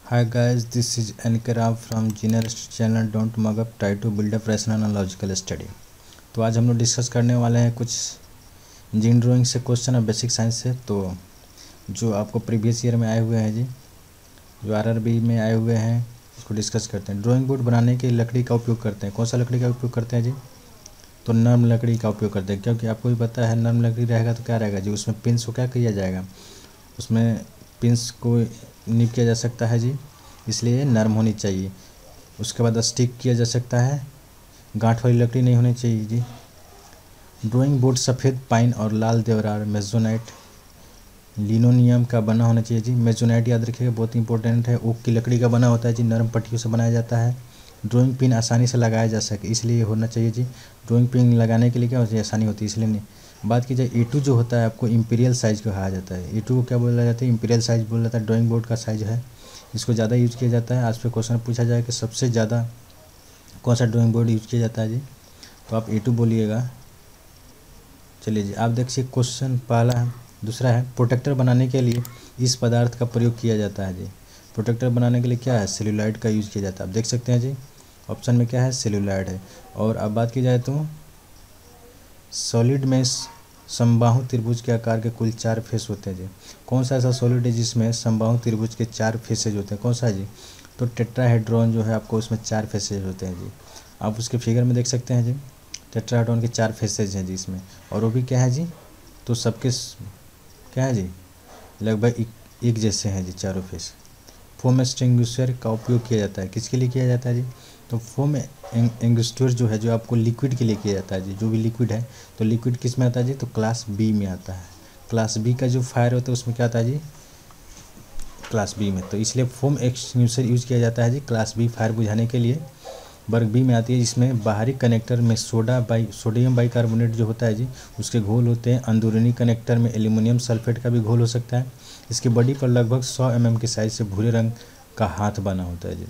Hi guys, this is Ankara from Genius channel. Don't mug up, try to build a rational and logical study. तो आज हम लोग discuss करने वाले हैं कुछ इंजीनियरिंग ड्राइंग से क्वेश्चन और बेसिक साइंस से। तो जो आपको प्रीवियस ईयर में आए हुए हैं जी, जो आरआरबी में आए हुए हैं, उसको डिस्कस करते हैं। ड्राइंग बोर्ड बनाने के लकड़ी का उपयोग करते हैं। कौन सा लकड़ी का उपयोग करते हैं जी? तो नर्म लकड़ी का उपयोग करते हैं, क्योंकि आपको भी पता है नर्म लकड़ी रहेगा तो क्या रहेगा जी, उसमें पिंस को क्या किया जाएगा, उसमें पिंस को निप किया जा सकता है जी, इसलिए नरम होनी चाहिए। उसके बाद स्टिक किया जा सकता है, गांठ वाली लकड़ी नहीं होनी चाहिए जी। ड्राइंग बोर्ड सफ़ेद पाइन और लाल देवदार मेसोनाइट लिनोनियम का बना होना चाहिए जी। मेसोनाइट याद रखिएगा, बहुत इंपॉर्टेंट है। ओक की लकड़ी का बना होता है जी, नरम पट्टियों से बनाया जाता है। ड्राइंग पिन आसानी से लगाया जा सके इसलिए होना चाहिए जी। ड्राइंग पिन लगाने के लिए क्या होती है, आसानी होती है इसलिए नहीं। बात की जाए E2 जो होता है आपको इंपीरियल साइज़ कहा जाता है। E2 को क्या बोला जाता है, इंपीरियल साइज़ बोला जाता है। ड्राइंग बोर्ड का साइज़ है, इसको ज़्यादा यूज़ किया जाता है। आज पे क्वेश्चन पूछा जाए कि सबसे ज़्यादा कौन सा ड्राइंग बोर्ड यूज़ किया जाता है जी, तो आप E2 बोलिएगा। चलिए जी, आप देखिए क्वेश्चन पहला है। दूसरा है, प्रोटेक्टर बनाने के लिए इस पदार्थ का प्रयोग किया जाता है जी। प्रोटेक्टर बनाने के लिए क्या है, सेल्यूलाइड का यूज़ किया जाता है। आप देख सकते हैं जी, ऑप्शन में क्या है, सेल्यूलाइड है। और अब बात की जाए तो सॉलिड में समबाहु त्रिभुज के आकार के कुल 4 फेस होते हैं जी। कौन सा ऐसा सॉलिड है जिसमें समबाहु त्रिभुज के 4 फेसेज होते हैं, कौन सा है जी? तो टेट्राहेड्रॉन जो है आपको उसमें 4 फेसेज होते हैं जी। आप उसके फिगर में देख सकते हैं जी, टेट्राहेड्रॉन के 4 फेसेज हैं जी इसमें। और वो भी क्या है जी, तो सबके क्या है जी, लगभग एक जैसे हैं जी चारों फेस। फोम एक्सटिंग्विशर का उपयोग किया जाता है, किसके लिए किया जाता है जी? तो फोम एक्सटिंग्विशर जो है, जो आपको लिक्विड के लिए किया जाता है जी। जो भी लिक्विड है, तो लिक्विड किस में आता है जी, तो क्लास बी में आता है। क्लास बी का जो फायर होता है उसमें क्या आता है जी, क्लास बी में। तो इसलिए फोम एक्सटिंग्विशर यूज़ किया जाता है जी क्लास बी फायर बुझाने के लिए। वर्ग बी में आती है, जिसमें बाहरी कनेक्टर में सोडियम बाइकार्बोनेट जो होता है जी, उसके घोल होते हैं। अंदरूनी कनेक्टर में एल्यूमिनियम सल्फेट का भी घोल हो सकता है। इसकी बॉडी पर लगभग 100 mm के साइज से भूरे रंग का हाथ बना होता है जी।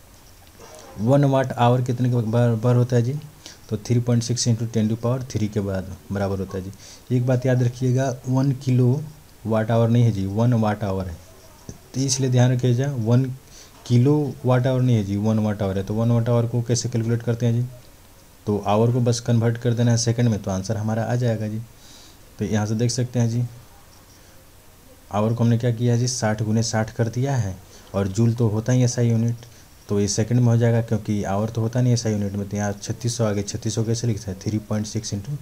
1 वाट आवर कितने के बार होता है जी, तो 3.6 × 10⁻³ के बाद बराबर होता है जी। एक बात याद रखिएगा, 1 किलो वाट आवर नहीं है जी, 1 वाट आवर है। तो इसलिए ध्यान रखिएगा, 1 किलो वाट आवर नहीं है जी, 1 वाट आवर है। तो 1 वाट आवर को कैसे कैलकुलेट करते हैं जी, तो आवर को बस कन्वर्ट कर देना है सेकंड में, तो आंसर हमारा आ जाएगा जी। तो यहाँ से देख सकते हैं जी, आवर को हमने क्या किया है जी, 60 × 60 कर दिया है। और जूल तो होता ही ऐसा यूनिट, तो ये सेकंड में हो जाएगा, क्योंकि आवर तो होता नहीं ऐसा यूनिट में। तो यहाँ 3600 आगे, 3600 कैसे लिखता है, 3.6 ×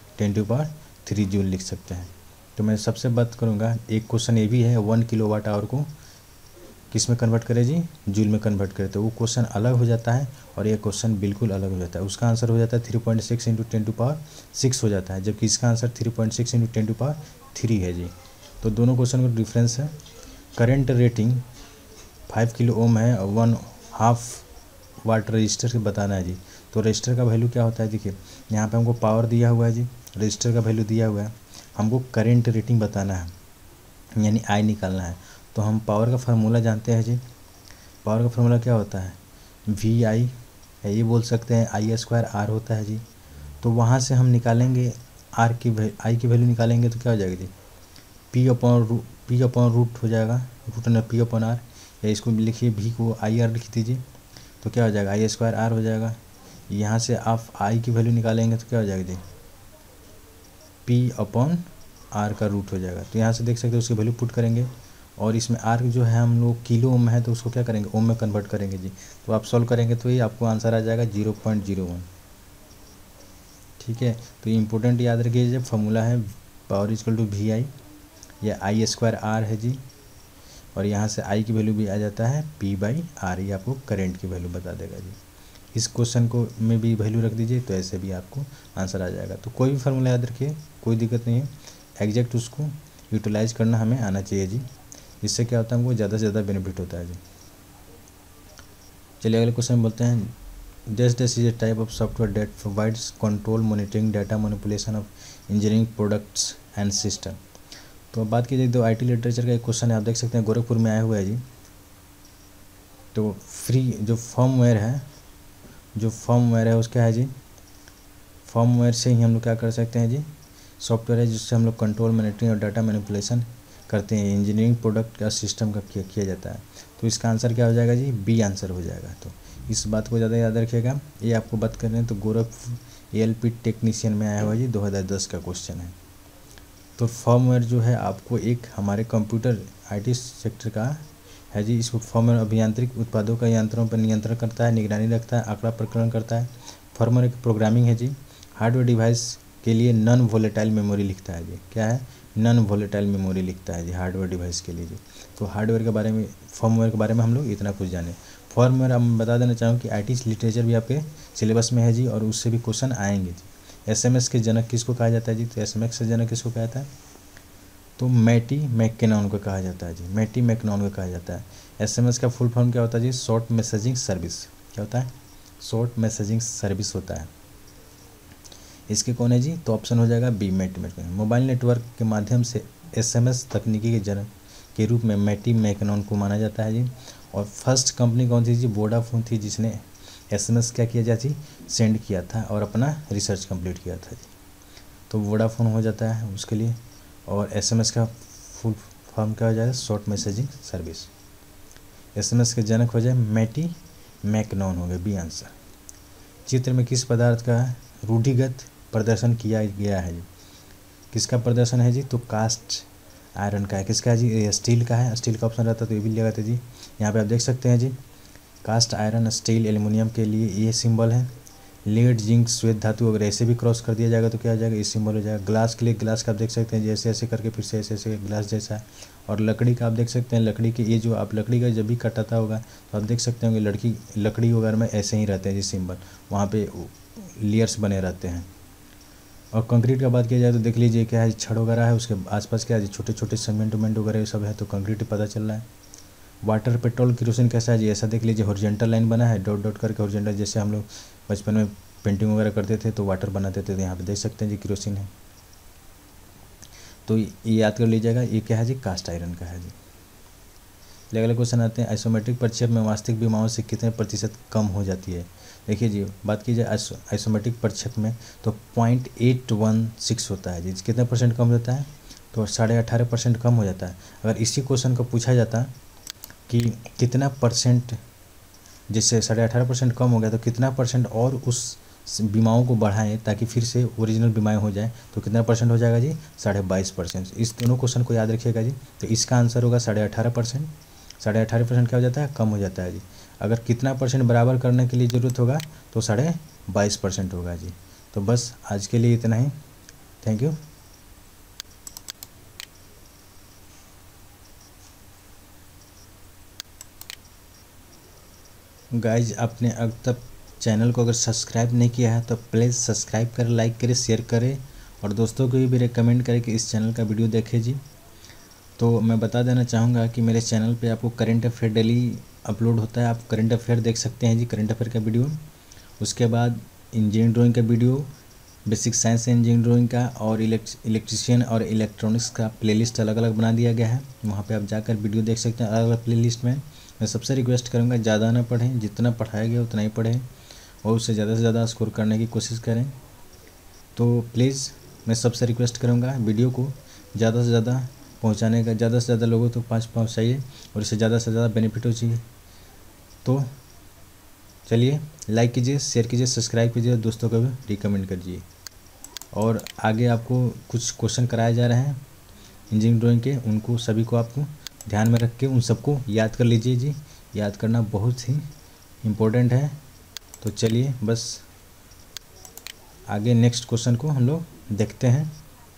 10⁻³ जूल लिख सकते हैं। तो मैं सबसे बात करूँगा, एक क्वेश्चन ये भी है, 1 किलो वाट आवर को किस में कन्वर्ट करें जी, जूल में कन्वर्ट करें, तो वो क्वेश्चन अलग हो जाता है और ये क्वेश्चन बिल्कुल अलग हो जाता है। उसका आंसर हो जाता है 3.6 × 10⁻6 हो जाता है, जबकि इसका आंसर 3.6 × 10⁻3 है जी। तो दोनों क्वेश्चन का डिफरेंस है। करंट रेटिंग 5 किलो ओम है और 1/2 वाट रजिस्टर से बताना है जी। तो रजिस्टर का वैल्यू क्या होता है, देखिए यहाँ पे हमको पावर दिया हुआ है जी, रजिस्टर का वैल्यू दिया हुआ है, हमको करंट रेटिंग बताना है, यानी आई निकालना है। तो हम पावर का फार्मूला जानते हैं जी। पावर का फार्मूला क्या होता है, VI है, ये बोल सकते हैं I² R होता है जी। तो वहाँ से हम निकालेंगे आई की वैल्यू निकालेंगे तो क्या हो जाएगा जी, P/रूट हो जाएगा, रूट ना P/R, या इसको लिखिए V को IR लिख दीजिए, तो क्या हो जाएगा I² R हो जाएगा। यहाँ से आप I की वैल्यू निकालेंगे तो क्या हो जाएगा जी, P/R का रूट हो जाएगा। तो यहाँ से देख सकते हैं, उसकी वैल्यू पुट करेंगे, और इसमें R जो है हम लोग किलो ओम है, तो उसको क्या करेंगे, ओम में कन्वर्ट करेंगे जी। तो आप सॉल्व करेंगे तो ये आपको आंसर आ जाएगा 0.01। ठीक है, तो ये इंपॉर्टेंट याद रखिए, जब फार्मूला है पावर = VI या I² R है जी, और यहाँ से I की वैल्यू भी आ जाता है P/R, ये आपको करंट की वैल्यू बता देगा जी। इस क्वेश्चन को में भी वैल्यू रख दीजिए, तो ऐसे भी आपको आंसर आ जाएगा। तो कोई भी फार्मूला याद रखिए, कोई दिक्कत नहीं है, एग्जैक्ट उसको यूटिलाइज करना हमें आना चाहिए जी। इससे क्या होता है, हमको ज़्यादा से ज़्यादा बेनिफिट होता है जी। चलिए अगले क्वेश्चन बोलते हैं, dash is a type of software that provides control monitoring data manipulation of engineering products and system. तो अब बात कीजिए, तो IT लिटरेचर का एक क्वेश्चन है, आप देख सकते हैं गोरखपुर में आया हुआ है जी। तो फ्री जो फर्मवेयर है उसका है जी, फर्मवेयर से ही हम लोग क्या कर सकते हैं जी, सॉफ्टवेयर है जिससे हम लोग कंट्रोल मॉनिटरिंग और डाटा मैनिपुलेशन करते हैं, इंजीनियरिंग प्रोडक्ट का सिस्टम का किया जाता है। तो इसका आंसर क्या हो जाएगा जी, बी आंसर हो जाएगा। तो इस बात को ज़्यादा याद रखिएगा। ये आपको बात कर रहे हैं तो गोरखपुर ALP टेक्नीशियन में आया हुआ जी, 2010 का क्वेश्चन है। तो फर्मवेयर जो है आपको एक हमारे कंप्यूटर IT सेक्टर का है जी। इस फर्मवेयर अभियांत्रिक उत्पादों का यंत्रों पर नियंत्रण करता है, निगरानी रखता है, आंकड़ा प्रकरण करता है। फर्मवेयर की प्रोग्रामिंग है जी। हार्डवेयर डिवाइस के लिए नॉन वोलेटाइल मेमोरी लिखता है जी। क्या है, नॉन वोलेटाइल मेमोरी लिखता है जी हार्डवेयर डिवाइस के लिए जी। तो हार्डवेयर के बारे में, फर्मवेयर के बारे में हम लोग इतना कुछ जाने। फर्मवेयर हम बता देना चाहूँ कि IT लिटरेचर भी आपके सिलेबस में है जी, और उससे भी क्वेश्चन आएंगे जी। SMS के जनक किसको कहा जाता है जी, तो SMS के जनक किसको कहा जाता है, तो मैटी मैकनॉन को कहा जाता है जी, मैटी मैकनॉन को कहा जाता है। SMS का फुल फॉर्म क्या होता है जी, शॉर्ट मैसेजिंग सर्विस। क्या होता है, शॉर्ट मैसेजिंग सर्विस होता है। इसके कौन है जी, तो ऑप्शन हो जाएगा बी, मैटी मैकनॉन। मोबाइल नेटवर्क के माध्यम से SMS तकनीकी के जनक के रूप में मैटी मैकनॉन को माना जाता है जी। और फर्स्ट कंपनी कौन थी जी, वोडाफोन थी, जिसने SMS क्या किया जाए जी, सेंड किया था और अपना रिसर्च कंप्लीट किया था जी। तो वोडाफोन हो जाता है उसके लिए। और SMS का फुल फॉर्म क्या हो जाएगा, शॉर्ट मैसेजिंग सर्विस। SMS के जनक हो जाए मैटी मैकनॉन, हो गए बी आंसर। चित्र में किस पदार्थ का रूढ़िगत प्रदर्शन किया गया है जी, किसका प्रदर्शन है जी, तो कास्ट आयरन का है। किसका है जी, ये स्टील का है। स्टील का ऑप्शन रहता तो ये भी लगाते जी। यहाँ पे आप देख सकते हैं जी, कास्ट आयरन, स्टील, एल्युमिनियम के लिए ये सिंबल है। लेड, जिंक, श्वेत धातु अगर ऐसे भी क्रॉस कर दिया जाएगा तो क्या हो जाएगा, इस सिंबल हो जाएगा। ग्लास के लिए ग्लास का आप देख सकते हैं जैसे ऐसे करके फिर से ऐसे ऐसे ग्लास जैसा है। और लकड़ी का आप देख सकते हैं, लकड़ी के ये जो आप लकड़ी का जब भी कटाता होगा तो आप देख सकते होंगे लकड़ी वगैरह में ऐसे ही रहते हैं जी सिंबल, वहाँ पे लेयर्स बने रहते हैं। और कंक्रीट का बात किया जाए तो देख लीजिए क्या है, छड़ वगैरह है, उसके आसपास क्या है, छोटे छोटे सीमेंट उमेंट वगैरह सब है, तो कंक्रीट पता चल रहा है। वाटर, पेट्रोल, केरोसिन कैसा है जी, ऐसा देख लीजिए हॉरिजॉन्टल लाइन बना है, डॉट डॉट करके हॉरिजॉन्टल, जैसे हम लोग बचपन में पेंटिंग वगैरह करते थे तो वाटर बनाते थे, तो यहाँ पे देख सकते हैं जी केरोसिन है। तो ये याद कर लीजिएगा, ये क्या है जी, कास्ट आयरन का है जी। अगले क्वेश्चन आते हैं, आइसोमेट्रिक प्रक्षेप में वास्तविक विमाओं से कितने प्रतिशत कम हो जाती है। देखिए जी, बात की जाए आइसोमेट्रिक प्रक्षेप में तो 0.816 होता है जी। कितने परसेंट कम होता है, तो 18.5% कम हो जाता है। अगर इसी क्वेश्चन को पूछा जाता कि कितना परसेंट, जैसे 18.5% कम हो गया तो कितना परसेंट और उस बीमाओं को बढ़ाएं ताकि फिर से ओरिजिनल बीमाएँ हो जाए, तो कितना परसेंट हो जाएगा जी, 22.5%। इस दोनों क्वेश्चन को याद रखिएगा जी। तो इसका आंसर होगा 18.5%। 18.5% क्या हो जाता है, कम हो जाता है जी। अगर कितना परसेंट बराबर करने के लिए ज़रूरत होगा तो 22.5% होगा जी। तो बस आज के लिए इतना ही, थैंक यू। गाइज, आपने अब तक चैनल को अगर सब्सक्राइब नहीं किया है तो प्लीज़ सब्सक्राइब करें, लाइक करें, शेयर करें और दोस्तों को भी रिकमेंड करें कि इस चैनल का वीडियो देखें जी। तो मैं बता देना चाहूँगा कि मेरे चैनल पे आपको करंट अफेयर डेली अपलोड होता है, आप करंट अफेयर देख सकते हैं जी, करंट अफेयर का वीडियो। उसके बाद इंजीनियरिंग ड्राइंग का video, basic science engineering drawing का, और इलेक्ट्रिशियन और इलेक्ट्रॉनिक्स का प्लेलिस्ट अलग अलग बना दिया गया है, वहाँ पे आप जाकर वीडियो देख सकते हैं अलग अलग प्लेलिस्ट में। मैं सबसे रिक्वेस्ट करूँगा ज़्यादा ना पढ़ें, जितना पढ़ाया गया उतना ही पढ़ें और उससे ज़्यादा स्कोर करने की कोशिश करें। तो प्लीज़ मैं सबसे रिक्वेस्ट करूँगा वीडियो को ज़्यादा से ज़्यादा पहुँचाने का, ज़्यादा से ज़्यादा लोगों तक पहुँचाइए और इससे ज़्यादा से ज़्यादा बेनिफिट हो चाहिए। तो चलिए, लाइक कीजिए, शेयर कीजिए, सब्सक्राइब कीजिए, दोस्तों को भी रिकमेंड कीजिए। और आगे आपको कुछ क्वेश्चन कराए जा रहे हैं इंजीनियरिंग ड्राइंग के, उनको सभी को आपको ध्यान में रख के उन सबको याद कर लीजिए जी। याद करना बहुत ही इम्पोर्टेंट है। तो चलिए, बस आगे नेक्स्ट क्वेश्चन को हम लोग देखते हैं।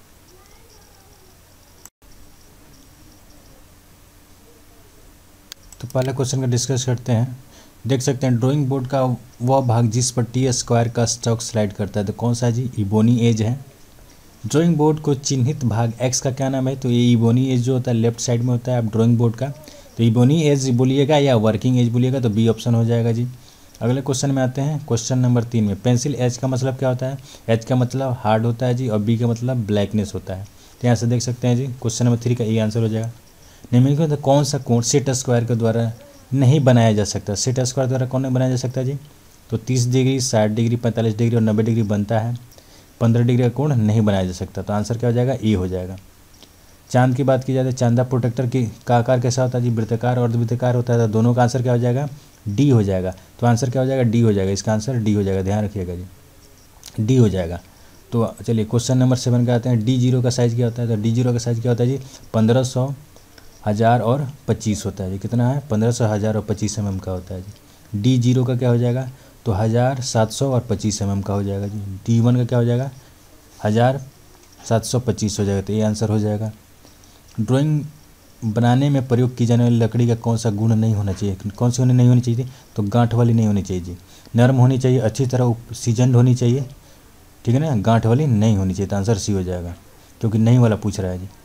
तो पहले क्वेश्चन का डिस्कस करते हैं। देख सकते हैं ड्राइंग बोर्ड का वह भाग जिस पर T² का स्ट्रोक स्लाइड करता है, तो कौन सा है जी, इबोनी एज है। ड्राइंग बोर्ड को चिन्हित भाग X का क्या नाम है, तो ये इबोनी एज जो होता है लेफ्ट साइड में होता है आप ड्राइंग बोर्ड का, तो इबोनी एज बोलिएगा या वर्किंग एज बोलिएगा, तो बी ऑप्शन हो जाएगा जी। अगले क्वेश्चन में आते हैं, क्वेश्चन नंबर 3 में पेंसिल एज का मतलब क्या होता है, एज का मतलब हार्ड होता है जी और बी का मतलब ब्लैकनेस होता है। तो यहाँ से देख सकते हैं जी, क्वेश्चन नंबर 3 का ये आंसर हो जाएगा। निम्नलिखित में कौन सा कोण सेट² के द्वारा नहीं बनाया जा सकता, सेट² द्वारा कौन नहीं बनाया जा सकता जी, तो 30 डिग्री, 60 डिग्री, 45 डिग्री और 90 डिग्री बनता है, 15 डिग्री का कोण नहीं बनाया जा सकता। तो आंसर क्या हो जाएगा, ए हो जाएगा। चांद की बात की जाए तो चांदा प्रोटेक्टर का आकार कैसा होता है जी, वृत्ताकार और अर्धवृत्ताकार होता है। तो दोनों का आंसर क्या हो जाएगा, डी हो जाएगा। तो आंसर क्या हो जाएगा, डी हो जाएगा। इसका आंसर डी हो जाएगा, ध्यान रखिएगा जी, डी हो जाएगा। तो चलिए क्वेश्चन नंबर 7 का आते हैं। D0 का साइज़ क्या होता है। तो D0 का साइज़ क्या होता है जी, 1500, 1000 और 25 होता है जी। कितना है, 1500, 1000 और 25 mm का होता है जी। D0 का क्या हो जाएगा, तो 1000, 700 और 25 mm का हो जाएगा जी। D1 का क्या हो जाएगा, 1000, 725 हो जाएगा। तो ये आंसर हो जाएगा। ड्राइंग बनाने में प्रयोग की जाने वाली लकड़ी का कौन सा गुण नहीं होना चाहिए, कौन सी नहीं होनी चाहिए, तो गांठ वाली नहीं होनी चाहिए जी। नरम होनी चाहिए, अच्छी तरह सीजनड होनी चाहिए, ठीक है ना, गांठ वाली नहीं होनी चाहिए। तो आंसर सी हो जाएगा, क्योंकि नहीं वाला पूछ रहा है जी,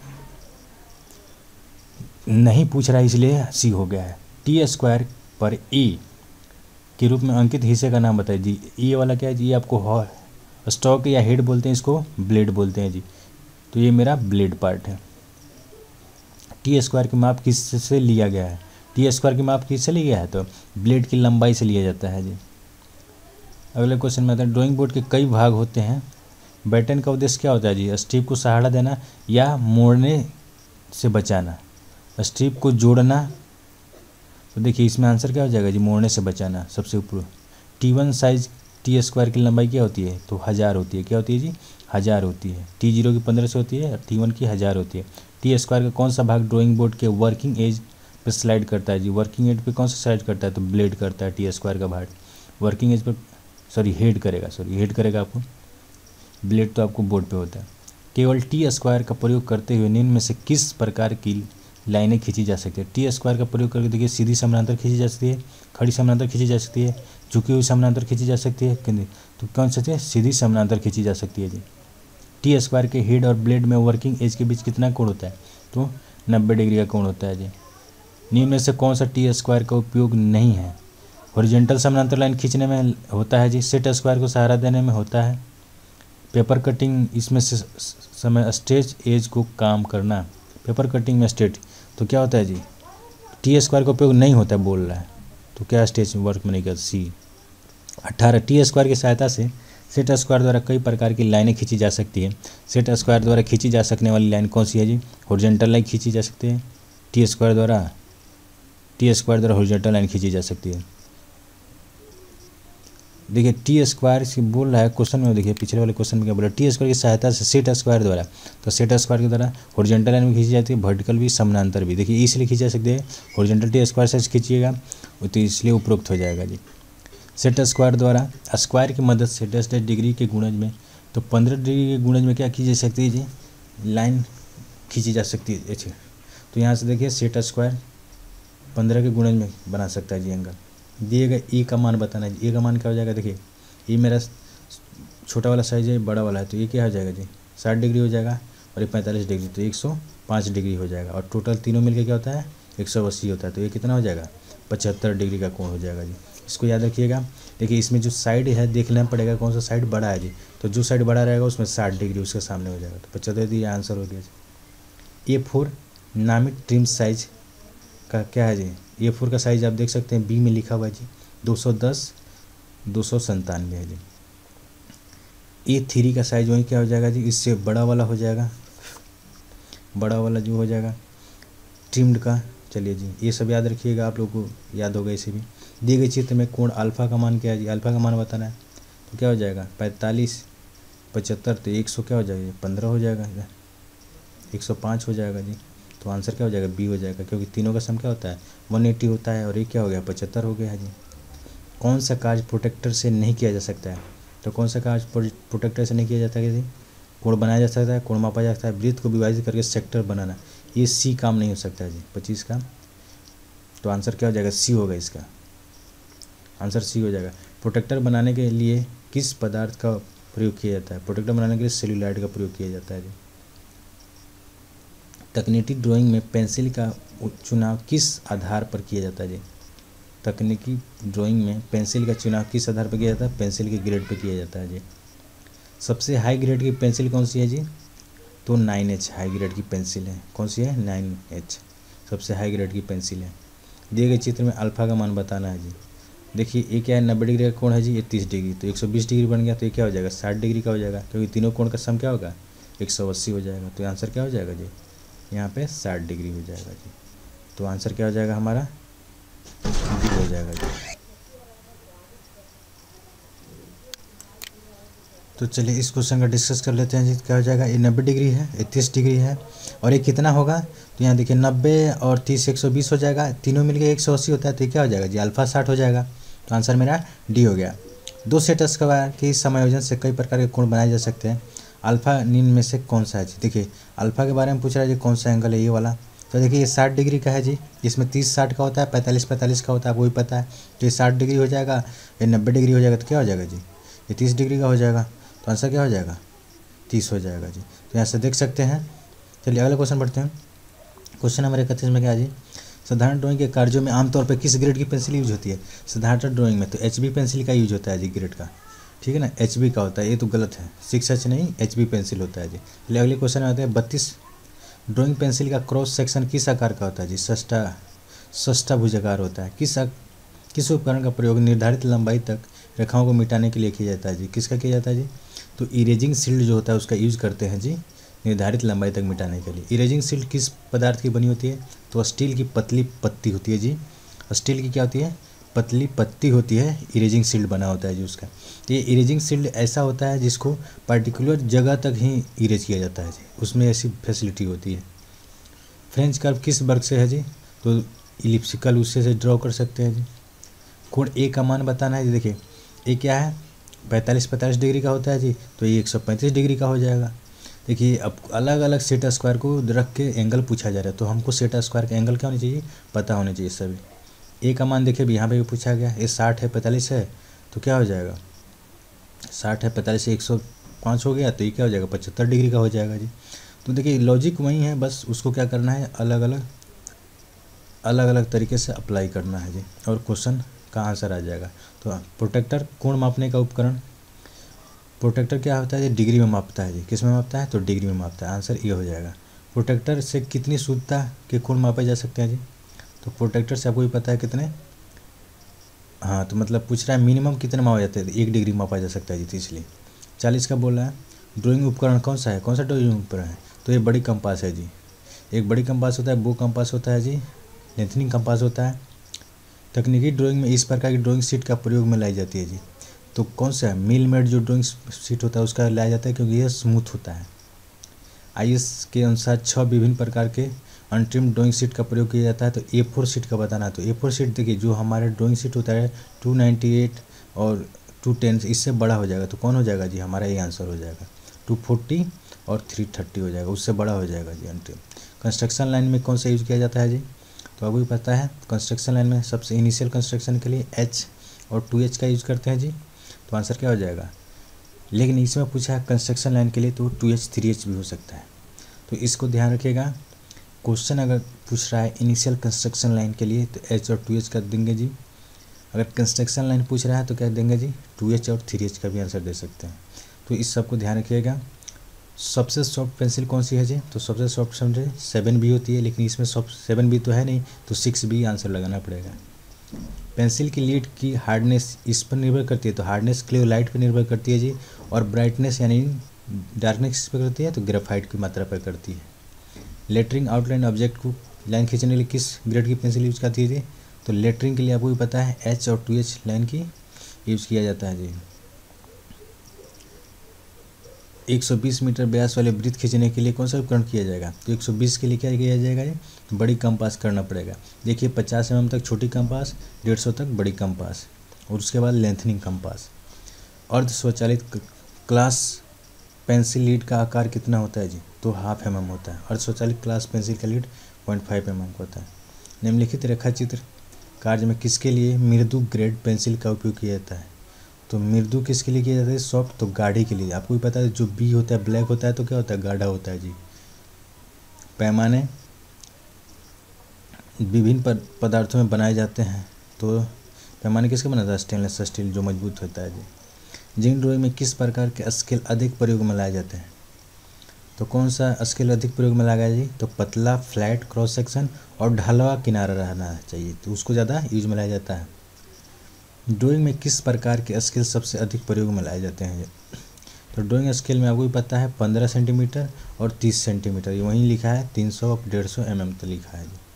नहीं पूछ रहा है इसलिए सी हो गया है। T² पर ए के रूप में अंकित हिस्से का नाम बताइए जी। ये वाला क्या है जी, ये आपको स्टॉक या हेड बोलते हैं, इसको ब्लेड बोलते हैं जी। तो ये मेरा ब्लेड पार्ट है। T² की माप किससे लिया गया है, T² की माप किससे लिया गया है, तो ब्लेड की लंबाई से लिया जाता है जी। अगले क्वेश्चन में आता है, ड्राइंग बोर्ड के कई भाग होते हैं, बैटन का उद्देश्य क्या होता है जी, स्ट्रिप को सहारा देना या मोड़ने से बचाना, स्ट्रिप को जोड़ना। तो देखिए इसमें आंसर क्या हो जाएगा जी, मोड़ने से बचाना, सबसे ऊपर। T1 साइज T² की लंबाई क्या होती है, तो 1000 होती है। क्या होती है जी, 1000 होती है। T0 की 1500 होती है और T1 की 1000 होती है। T² का कौन सा भाग ड्राइंग बोर्ड के वर्किंग एज पर स्लाइड करता है जी, वर्किंग एज पे कौन सा स्लाइड करता है, तो ब्लेड करता है। T² का भाग वर्किंग एज पर, हेड करेगा आपको, ब्लेड तो आपको बोर्ड पे होता है। केवल T² का प्रयोग करते हुए निम्न में से किस प्रकार की लाइनें खींची जा सकती है। T² का प्रयोग करके देखिए, सीधी समानांतर खींची जा सकती है, खड़ी समानांतर खींची जा सकती है, झुकी हुई समानांतर खींची जा सकती है, तो कौन सा है, सीधी समानांतर खींची जा सकती है जी। T² के हेड और ब्लेड में वर्किंग एज के बीच कितना कोण होता है, तो 90 डिग्री का कोण होता है जी। निम्न में से कौन सा T² का उपयोग नहीं है, हॉरिजॉन्टल समानांतर लाइन खींचने में होता है जी, सेट² को सहारा देने में होता है, पेपर कटिंग इसमें से समय स्ट्रेच एज को काम करना, पेपर कटिंग में स्ट्रेट, तो क्या होता है जी, T² का उपयोग नहीं होता है बोल रहा है, तो क्या स्ट्रेच वर्क में नहीं करता, सी। 18 T² की सहायता से सेट² द्वारा कई प्रकार की लाइनें खींची जा सकती है। सेट² द्वारा खींची जा सकने वाली लाइन कौन सी है जी, हॉरिजॉन्टल लाइन खींची जा सकती है। T² द्वारा हॉरिजॉन्टल लाइन खींची जा सकती है। देखिए T² से बोल रहा है क्वेश्चन में, देखिए पिछले वाले क्वेश्चन में क्या बोला, T² की सहायता से सेट² द्वारा, तो सेट² के द्वारा हॉरिजॉन्टल लाइन भी खींची जाती है, वर्टिकल भी, समानांतर भी। देखिए इसलिए खींची जा सकती है, हॉरिजॉन्टल T² से खींचिएगा तो इसलिए उपरोक्त हो जाएगा जी। सेट² द्वारा स्क्वायर की मदद से 10 डिग्री के गुणज में, तो 15 डिग्री के गुणज में क्या खींची जा सकती है जी, लाइन खींची जा सकती है। अच्छा, तो यहाँ से देखिए सेट² 15 के गुणज में बना सकता है जी एंगल। दिए गए ए का मान बताना है। ए का मान क्या हो जाएगा, देखिए ये मेरा छोटा वाला साइज है, बड़ा वाला है, तो ये क्या हो जाएगा जी, 60 डिग्री हो जाएगा, और ये 45 डिग्री, तो 105 डिग्री हो जाएगा, और टोटल तीनों मिलकर क्या होता है, 180 होता है। तो ये कितना हो जाएगा, 75 डिग्री का कोण हो जाएगा जी। इसको याद रखिएगा। देखिए इसमें जो साइड है देखना पड़ेगा कौन सा साइड बड़ा है जी, तो जो साइड बड़ा रहेगा उसमें 60 डिग्री उसके सामने हो जाएगा, तो 75 डिग्री आंसर हो गया जी। A4 नामित ट्रिम साइज का क्या है जी, A4 का साइज आप देख सकते हैं, बी में लिखा हुआ है जी, 210, 297 है जी। A3 का साइज वही क्या हो जाएगा जी, इससे बड़ा वाला हो जाएगा, बड़ा वाला जो हो जाएगा ट्रिम्ड का। चलिए जी, ये सब याद रखिएगा, आप लोगों को याद होगा इसे भी। दिए गए चित्र में कोण अल्फा का मान क्या है जी, अल्फा का मान बताना है, तो क्या हो जाएगा 45, 75, तो 100 क्या हो जाएगा, 15 हो जाएगा, 105 हो जाएगा जी। तो आंसर क्या हो जाएगा, बी हो जाएगा, क्योंकि तीनों का सम क्या होता है 180 होता है, और ये क्या हो गया 75 हो गया है जी। कौन सा कार्य प्रोटेक्टर से नहीं किया जा सकता है, तो कौन सा कार्य प्रोटेक्टर से नहीं किया जाता है जी, कोण बनाया जा सकता है, कोण मापा जा सकता है, वृत्त को विभाजित करके सेक्टर बनाना, ये सी काम नहीं हो सकता है जी 25 का। तो आंसर क्या हो जाएगा, सी होगा, इसका आंसर सी हो जाएगा। प्रोटेक्टर बनाने के लिए किस पदार्थ का प्रयोग किया जाता है, प्रोटेक्टर बनाने के लिए सेल्यूलाइड का प्रयोग किया जाता है जी। तकनीकी ड्राइंग में पेंसिल का चुनाव किस आधार पर किया जाता है जी, तकनीकी ड्राइंग में पेंसिल का चुनाव किस आधार पर किया जाता है, पेंसिल के ग्रेड पर किया जाता है जी। सबसे हाई ग्रेड की पेंसिल कौन सी है जी, तो 9H हाई ग्रेड की पेंसिल है। कौन सी है, 9H सबसे हाई ग्रेड की पेंसिल है। दिए गए चित्र में अल्फा का मान बताना है जी। देखिए ये क्या है, 90 डिग्री का कोण है जी, ये 30 डिग्री, तो 120 डिग्री बन गया, तो ये क्या हो जाएगा 60 डिग्री का हो जाएगा, क्योंकि तीनों कोण का सम क्या होगा 180 हो जाएगा। तो आंसर क्या हो जाएगा जी, यहाँ पे 60 डिग्री हो जाएगा जी। तो आंसर क्या हो जाएगा हमारा, डी हो जाएगा जी। तो चलिए इस क्वेश्चन का डिस्कस कर लेते हैं जी। क्या हो जाएगा, ये 90 डिग्री है, ये 30 डिग्री है, और ये कितना होगा, तो यहाँ देखिए 90 और 30 120 हो जाएगा, तीनों मिलके 180 होता है, तो ये क्या हो जाएगा जी, अल्फा 60 हो जाएगा। तो आंसर मेरा डी हो गया। दो सेट स्क्वायर के समायोजन से कई प्रकार के कोण बनाए जा सकते हैं, अल्फा निम्न में से कौन सा है जी। देखिए अल्फा के बारे में पूछ रहा है जी, कौन सा एंगल है ये वाला। तो देखिए ये 60 डिग्री का है जी, इसमें 30 60 का होता है, 45 45 का होता है, आपको भी पता है। तो ये 60 डिग्री हो जाएगा, ये 90 डिग्री हो जाएगा, तो क्या हो जाएगा जी, ये 30 डिग्री का हो जाएगा। तो आंसर क्या हो जाएगा, 30 हो जाएगा जी। तो यहाँ से देख सकते हैं। चलिए अगला क्वेश्चन पढ़ते हैं। क्वेश्चन नंबर 31 में क्या जी, साधारण ड्राइंग के कार्यों में आमतौर पर किस ग्रेड की पेंसिल यूज होती है। साधारण ड्राइंग में तो HB पेंसिल का यूज होता है जी, ग्रेड का, ठीक है ना, HB का होता है, ये तो गलत है, 6H नहीं HB पेंसिल होता है जी। चलिए अगले क्वेश्चन में आते हैं। 32 ड्राइंग पेंसिल का क्रॉस सेक्शन किस आकार का होता है जी, षष्ठाभुजाकार होता है। किस उपकरण का प्रयोग निर्धारित लंबाई तक रेखाओं को मिटाने के लिए किया जाता है जी, किसका किया जाता है जी, तो इरेजिंग शील्ड जो होता है उसका यूज करते हैं जी, निर्धारित लंबाई तक मिटाने के लिए। इरेजिंग शील्ड किस पदार्थ की बनी होती है, तो स्टील की पतली पत्ती होती है जी, स्टील की क्या होती है, पतली पत्ती होती है, इरेजिंग शील्ड बना होता है जी उसका। तो ये इरेजिंग शील्ड ऐसा होता है जिसको पर्टिकुलर जगह तक ही इरेज किया जाता है जी, उसमें ऐसी फैसिलिटी होती है। फ्रेंच कर्व किस वर्ग से है जी, तो इलिप्सिकल उससे से ड्रॉ कर सकते हैं जी। कोण ए का मान बताना है जी। देखिए ए क्या है, 45 डिग्री का होता है जी, तो ये 135 डिग्री का हो जाएगा। देखिए अब अलग अलग सेट स्क्वायर को रख के एंगल पूछा जा रहा है, तो हमको सेट स्क्वायर का एंगल क्या होनी चाहिए, पता होने चाहिए सभी। ए का मान देखिए यहाँ पे भी पूछा गया, ये 60 है 45 है, तो क्या हो जाएगा, 60 है 45 से 105 हो गया, तो ये क्या हो जाएगा, 75 डिग्री का हो जाएगा जी। तो देखिए लॉजिक वही है, बस उसको क्या करना है, अलग अलग तरीके से अप्लाई करना है जी, और क्वेश्चन का आंसर आ जाएगा। तो प्रोटेक्टर कोण मापने का उपकरण, प्रोटेक्टर क्या होता है जी, डिग्री में मापता है जी, किस में मापता है, तो डिग्री में मापता है, आंसर ये हो जाएगा। प्रोटेक्टर से कितनी शुद्धता के कोण मापे जा सकते हैं जी, तो प्रोटेक्टर से आपको भी पता है कितने, हाँ तो मतलब पूछ रहा है मिनिमम कितने मापा जाते हैं, 1 डिग्री मापा जा सकता है जी, तो इसलिए 40 का बोल रहा है। ड्राइंग उपकरण कौन सा है, कौन सा ड्राइंग उपकरण है, तो ये बड़ी कंपास है जी, एक बड़ी कंपास होता है, बो कंपास होता है जी, लेंथनिंग कंपास होता है। तकनीकी ड्राइंग में इस प्रकार की ड्राइंग शीट का प्रयोग में लाई जाती है जी, तो कौन सा है, मिल मेड जो ड्राइंग शीट होता है उसका लाया जाता है, क्योंकि यह स्मूथ होता है। IS के अनुसार 6 विभिन्न प्रकार के अनट्रिम ड्राइंग शीट का प्रयोग किया जाता है, तो A4 शीट का बताना है। तो A4 शीट देखिए जो हमारे ड्राइंग शीट होता है 298 और 210 इससे बड़ा हो जाएगा, तो कौन हो जाएगा जी, हमारा ये आंसर हो जाएगा 240 और 330 हो जाएगा, उससे बड़ा हो जाएगा जी अनट्रिम। कंस्ट्रक्शन लाइन में कौन सा यूज़ किया जाता है जी, तो आपको भी पता है कंस्ट्रक्शन लाइन में सबसे इनिशियल कंस्ट्रक्शन के लिए H और 2H का यूज़ करते हैं जी, तो आंसर क्या हो जाएगा। लेकिन इसमें पूछा है कंस्ट्रक्शन लाइन के लिए तो 2H 3H भी हो सकता है, तो इसको ध्यान रखिएगा। क्वेश्चन अगर पूछ रहा है इनिशियल कंस्ट्रक्शन लाइन के लिए तो H और 2H कर देंगे जी, अगर कंस्ट्रक्शन लाइन पूछ रहा है तो क्या देंगे जी, 2H और 3H का भी आंसर दे सकते हैं। तो इस सब को ध्यान रखिएगा। सबसे सॉफ्ट पेंसिल कौन सी है जी, तो सबसे सॉफ्ट समझे 7B होती है, लेकिन इसमें 7B तो है नहीं, तो 6B आंसर लगाना पड़ेगा। पेंसिल की लीड की हार्डनेस इस पर निर्भर करती है, तो हार्डनेस क्लियर लाइट पर निर्भर करती है जी, और ब्राइटनेस यानी डार्कनेस पर करती है, तो ग्रेफाइट की मात्रा पर करती है। लेटरिंग आउटलाइन ऑब्जेक्ट को लाइन खींचने के लिए किस ग्रेड की पेंसिल यूज करती है जी, तो लेटरिंग के लिए आपको भी पता है H और 2H लाइन की यूज किया जाता है जी। 120 मीटर व्यास वाले वृत्त खींचने के लिए कौन सा उपकरण किया जाएगा, तो 120 के लिए क्या किया जाएगा जी, बड़ी कंपास करना पड़ेगा। देखिए 50 mm तक छोटी कंपास, 150 तक बड़ी कंपास, और उसके बाद लेंथनिंग कंपास। अर्ध स्वचालित क्लास पेंसिल लीड का आकार कितना होता है जी, तो 1/2 mm होता है। अर्ध स्वचालित क्लास पेंसिल का लीड 0.5 mm होता है। निम्नलिखित रेखा चित्र कार्य में किसके लिए मृदु ग्रेड पेंसिल का उपयोग किया जाता है, तो मृदु किसके लिए किया जाता है, सॉफ्ट, तो गाढ़ी के लिए। आपको भी पता है जो B होता है ब्लैक होता है तो क्या होता है, गाढ़ा होता है जी। पैमाने विभिन्न पदार्थों में बनाए जाते हैं, तो पैमाने किसके बनाता है, स्टेनलेस स्टील जो मजबूत होता है जी। जिंक ड्राइंग में किस प्रकार के स्केल अधिक प्रयोग में लाए जाते हैं, तो कौन सा स्केल अधिक प्रयोग में लगाया जी, तो पतला फ्लैट क्रॉस सेक्शन और ढलवा किनारा रहना चाहिए, तो उसको ज़्यादा यूज में लाया जाता है। ड्राइंग में किस प्रकार के स्केल सबसे अधिक प्रयोग में लाए जाते हैं, तो ड्राइंग स्केल में आपको भी पता है 15 सेंटीमीटर और 30 सेंटीमीटर, ये वहीं लिखा है 300 और 150 mm तो लिखा है।